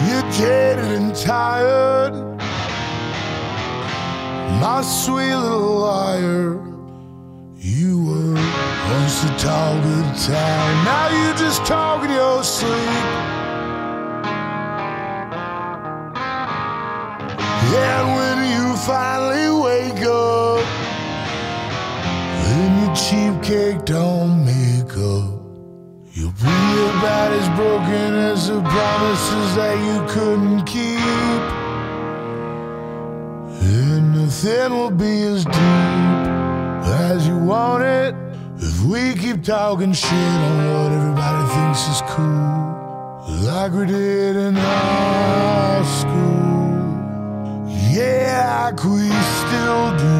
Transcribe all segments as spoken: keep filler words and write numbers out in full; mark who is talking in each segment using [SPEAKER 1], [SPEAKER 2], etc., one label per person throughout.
[SPEAKER 1] You're jaded and tired, my sweet little liar. You were once the talk of the town, now you just talk in your sleep. And when you finally wake up in your cheap caked on makeup, you'll be about as broken as the promises that you couldn't keep. And nothing will be as deep as you want it if we keep talking shit on what everybody thinks is cool, like we did in high school. Yeah, like we still do.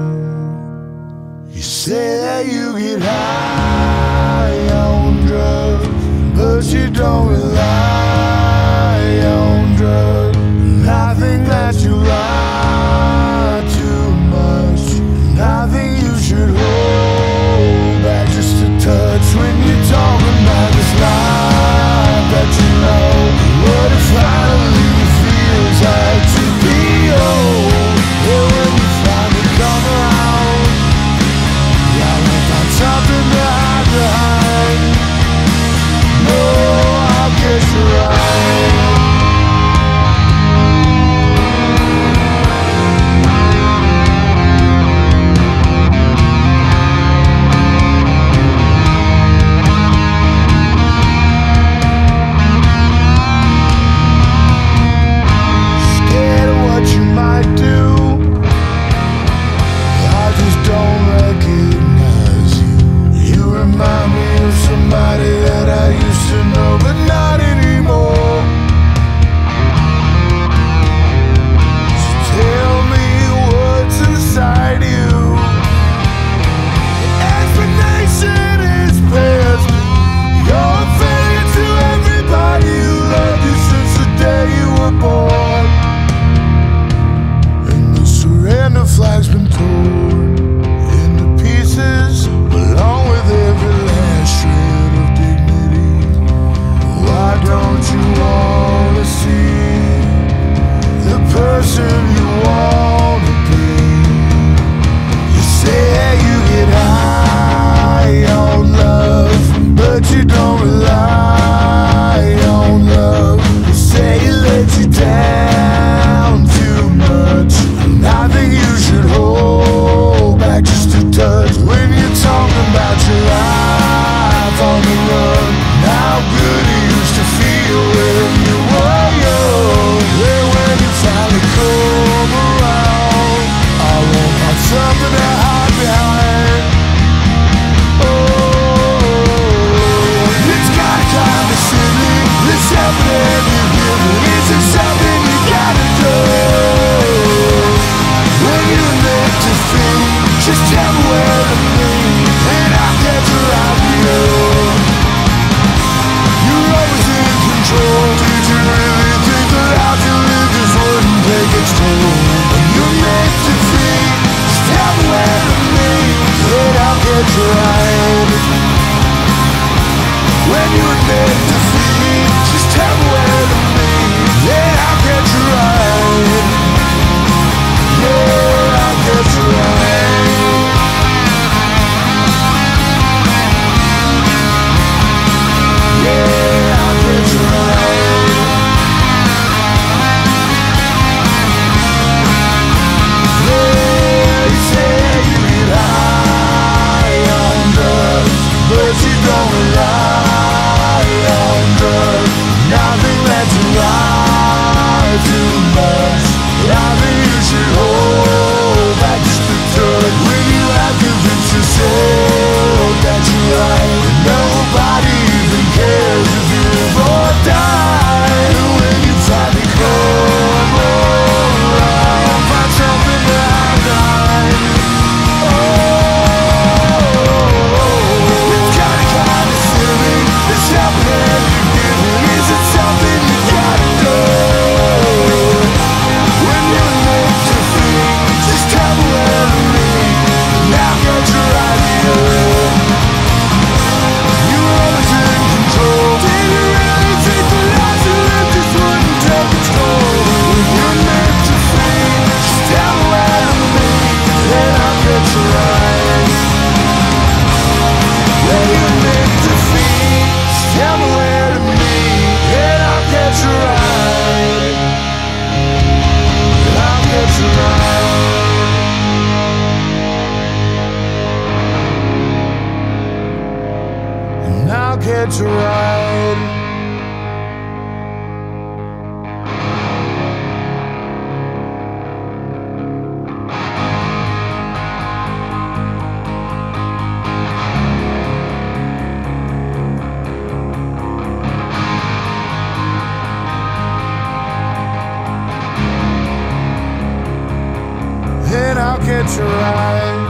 [SPEAKER 1] You say that you get high on drugs, but you don't rely on drugs. And I think that you lie too much, and I think you should hold back just a touch when you're talking about this life that you know. What it finally feels like to be old, yeah, when you finally come around, yeah, I find something to hide behind. No, I guess you're right. Scared of what you might do, I just don't recognize you. You remind me of somebody that I used to know, but not anymore. So tell me what's inside you. The explanation is past. You're a failure to everybody who loved you since the day you were born. And the surrender flag's been torn into pieces, along with every last shred of dignity. Why don't you wanna see the person you wanna be? You say you get high on love, but you don't rely on love. You say it lets you down too much, and I think you should hold back just a touch when you're talking about your life on the run. How good it used to feel when you were young. Yeah, when you finally come around, I won't have something to hide behind. Oh, it's kinda kinda silly, this happening you give. Is it something you gotta do? When you're meant to feel, just tell me where to be, and I'll get you out of you. You're always in control. Did you really think that how you live just wouldn't take its toll? When you're meant to feel, just tell me where to be, and I'll get you right. When you're meant to feel, just tell me where to be, yeah, I'll get you right. Yeah, I'll get you right. Yeah, I'll get you right. Yeah, you say you get high on drugs, but you don't rely on drugs. Nothing that you lie too much. I think you should hold back just a touch when you have convinced yourself that you're right. Nobody even cares if you live or die. When you finally come around, find something to hide behind. Oh, it's kinda kinda silly, this happening you give. Is it something you gotta do? I'll catch a ride. Then I'll catch a ride.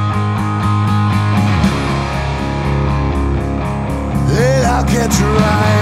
[SPEAKER 1] Then I'll catch a ride.